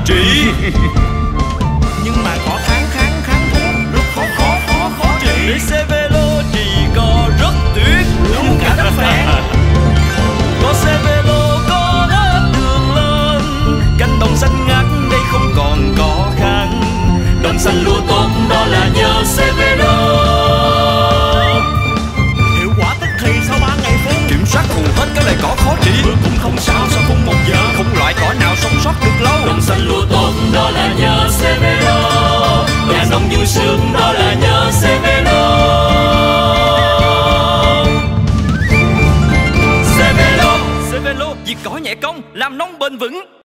trị. Nhưng mà có kháng thuốc rất khó trị. Để xe vélo thì có rất tuyệt Đúng cả đất phèn. Có xe vélo có hết đường lên, cánh đồng xanh ngắt đây không còn khó khăn. Đồng xanh lúa tốt đó là nhờ xe vélo. Hiệu quả tức thì sau 3 ngày phun. Kiểm soát hù hết cái loại cỏ khó trị. Mưa cũng không sao sau phun 1 giờ. Không loại cỏ nào sống sót được lâu. Đồng xanh lúa tốt đó là nhờ xe vélo. Nhà nông vui sướng đó là nhờ xe vélo. Xe vélo diệt cỏ nhẹ công, làm nông bền vững.